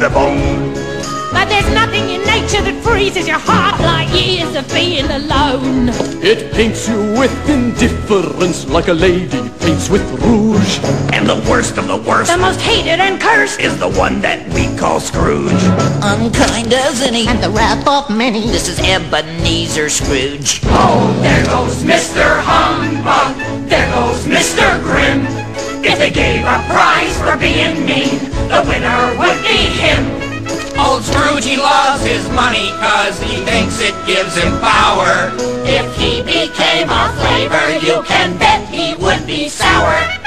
the bone. But there's nothing in nature that freezes your heart like years of being alone. It paints you with indifference like a lady paints with rouge. And the worst of the worst, The most hated and cursed is the one that we call Scrooge. Unkind as any, and the wrath of many. this is Ebenezer Scrooge. Oh, there goes Mr. Humbug, there goes Mr. Grim. If they gave a prize for being mean, the winner would be him. Old Scrooge, he loves his money 'cause he thinks it gives him power. If he became a flavor, you can bet he would be sour.